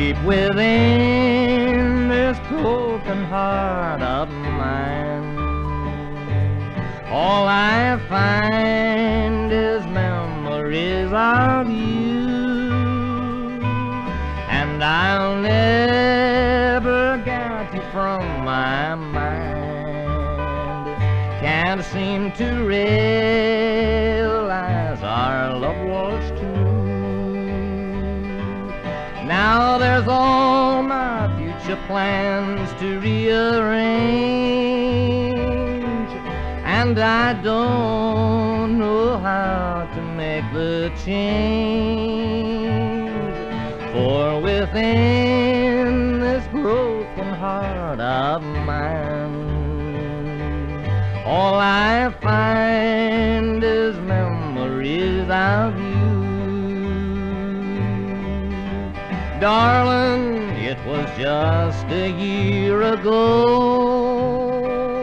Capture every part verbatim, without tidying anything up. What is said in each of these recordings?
deep within this broken heart of mine, all I find is memories of you, and I'll never get you from my mind. Can't seem to realize our love was true. Now there's all my future plans to rearrange, and I don't know how to make the change. For within this broken heart of mine, all I find is memories of you. Darling, it was just a year ago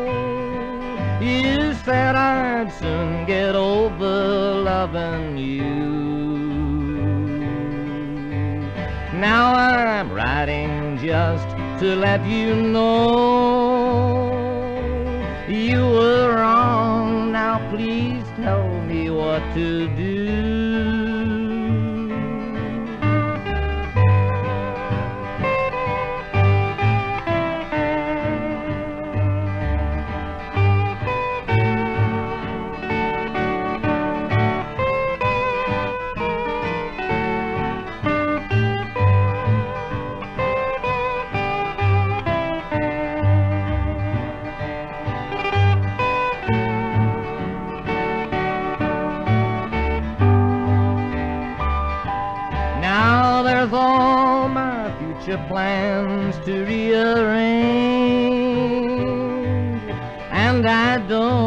you said I'd soon get over loving you. Now I'm writing just to let you know you were wrong. Now please tell me what to do. All my future plans to rearrange, and I don't